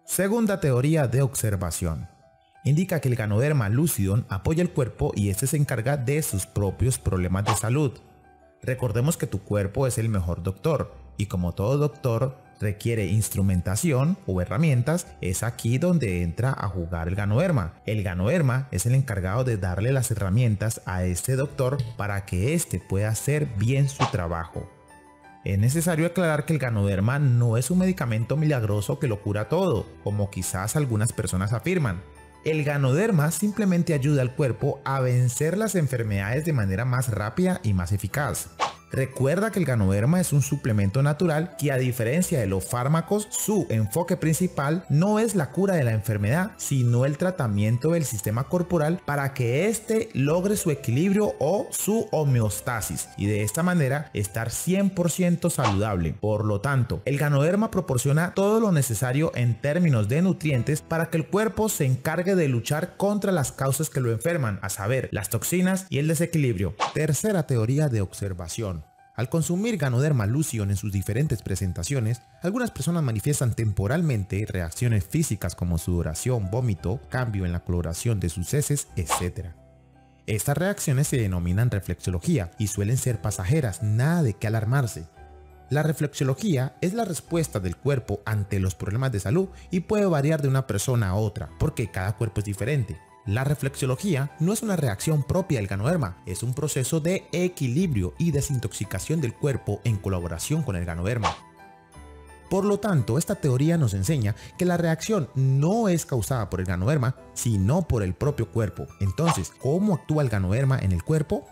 Segunda teoría de observación. Indica que el Ganoderma lucidum apoya el cuerpo y este se encarga de sus propios problemas de salud. Recordemos que tu cuerpo es el mejor doctor y como todo doctor requiere instrumentación o herramientas, es aquí donde entra a jugar el Ganoderma. El Ganoderma es el encargado de darle las herramientas a este doctor para que éste pueda hacer bien su trabajo. Es necesario aclarar que el Ganoderma no es un medicamento milagroso que lo cura todo, como quizás algunas personas afirman. El Ganoderma simplemente ayuda al cuerpo a vencer las enfermedades de manera más rápida y más eficaz. Recuerda que el Ganoderma es un suplemento natural que, a diferencia de los fármacos, su enfoque principal no es la cura de la enfermedad, sino el tratamiento del sistema corporal para que éste logre su equilibrio o su homeostasis y de esta manera estar 100% saludable. Por lo tanto, el Ganoderma proporciona todo lo necesario en términos de nutrientes para que el cuerpo se encargue de luchar contra las causas que lo enferman, a saber, las toxinas y el desequilibrio. Tercera teoría de observación. Al consumir Ganoderma lucidum en sus diferentes presentaciones, algunas personas manifiestan temporalmente reacciones físicas como sudoración, vómito, cambio en la coloración de sus heces, etc. Estas reacciones se denominan reflexología y suelen ser pasajeras, nada de qué alarmarse. La reflexología es la respuesta del cuerpo ante los problemas de salud y puede variar de una persona a otra, porque cada cuerpo es diferente. La reflexología no es una reacción propia del Ganoderma, es un proceso de equilibrio y desintoxicación del cuerpo en colaboración con el Ganoderma. Por lo tanto, esta teoría nos enseña que la reacción no es causada por el Ganoderma, sino por el propio cuerpo. Entonces, ¿cómo actúa el Ganoderma en el cuerpo?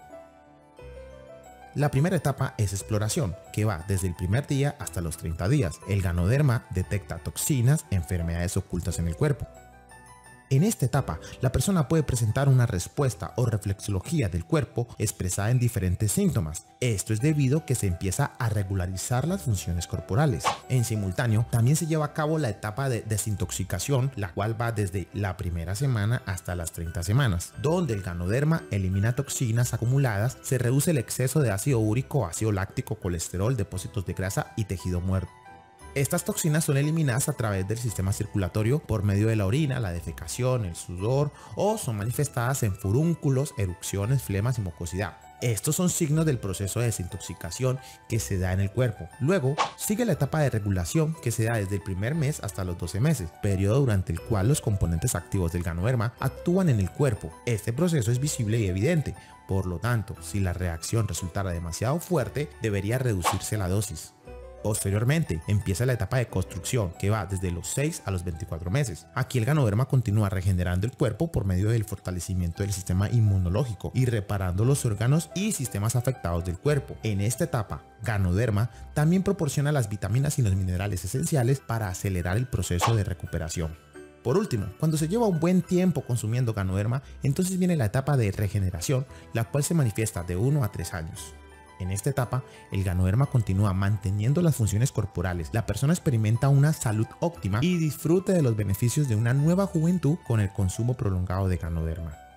La primera etapa es exploración, que va desde el primer día hasta los 30 días. El Ganoderma detecta toxinas, enfermedades ocultas en el cuerpo. En esta etapa, la persona puede presentar una respuesta o reflexología del cuerpo expresada en diferentes síntomas. Esto es debido a que se empieza a regularizar las funciones corporales. En simultáneo, también se lleva a cabo la etapa de desintoxicación, la cual va desde la primera semana hasta las 30 semanas, donde el Ganoderma elimina toxinas acumuladas, se reduce el exceso de ácido úrico, ácido láctico, colesterol, depósitos de grasa y tejido muerto. Estas toxinas son eliminadas a través del sistema circulatorio por medio de la orina, la defecación, el sudor o son manifestadas en furúnculos, erupciones, flemas y mucosidad. Estos son signos del proceso de desintoxicación que se da en el cuerpo. Luego sigue la etapa de regulación que se da desde el primer mes hasta los 12 meses, periodo durante el cual los componentes activos del Ganoderma actúan en el cuerpo. Este proceso es visible y evidente, por lo tanto, si la reacción resultara demasiado fuerte, debería reducirse la dosis. Posteriormente, empieza la etapa de construcción, que va desde los 6 a los 24 meses. Aquí el Ganoderma continúa regenerando el cuerpo por medio del fortalecimiento del sistema inmunológico y reparando los órganos y sistemas afectados del cuerpo. En esta etapa, Ganoderma también proporciona las vitaminas y los minerales esenciales para acelerar el proceso de recuperación. Por último, cuando se lleva un buen tiempo consumiendo Ganoderma, entonces viene la etapa de regeneración, la cual se manifiesta de 1 a 3 años. En esta etapa, el Ganoderma continúa manteniendo las funciones corporales, la persona experimenta una salud óptima y disfruta de los beneficios de una nueva juventud con el consumo prolongado de Ganoderma.